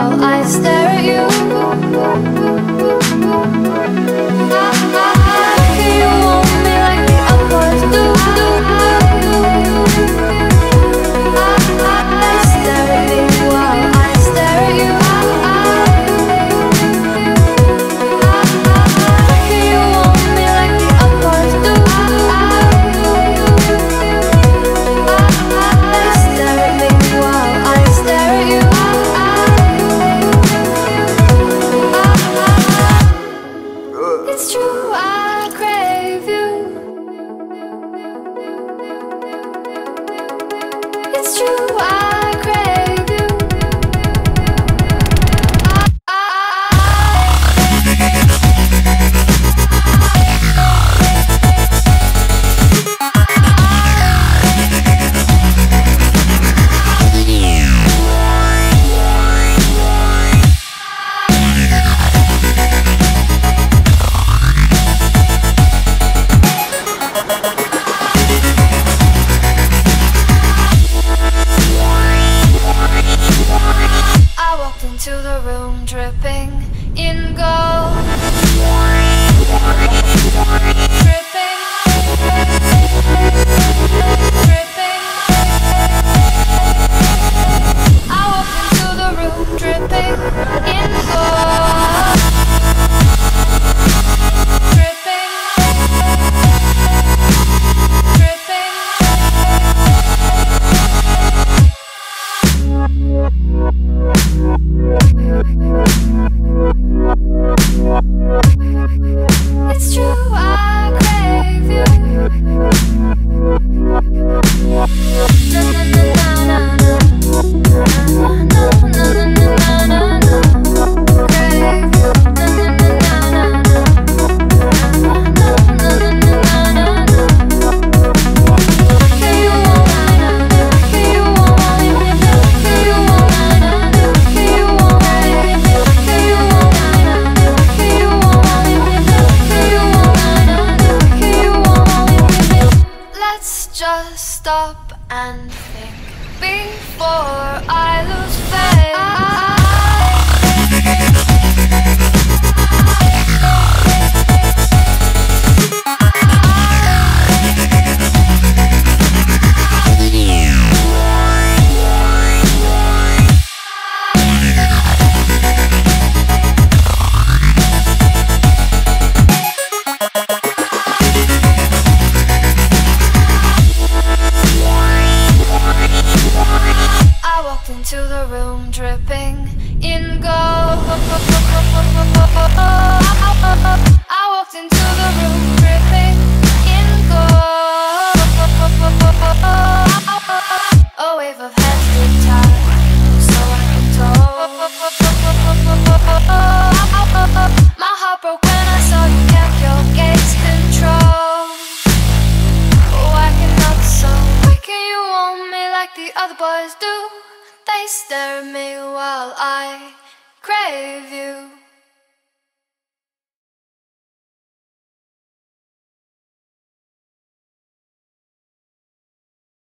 while I stare at you. You want me like the other boys do. Stare at me while I stare at you. You want me like the other boys do. Stare at me while I stare at you. It's true, I crave you. It's true, I crave you. I walked into the room dripping in gold. Dripping, dripping. I walked into the room dripping in gold. Dripping, dripping. It's true, I crave you. Na na na na na na na na na. Crave you. Na na na na na na na na. You want me, you want me, you want me, you want me. Let's just stop and think before I lose faith. I walked into the room dripping in gold. I walked into the room dripping in gold. A wave of heads did tide, so I can told. My heart broke when I saw you kept your gaze control. Why cannot so? Why can you want me like the other boys do? They stare at me while I crave you.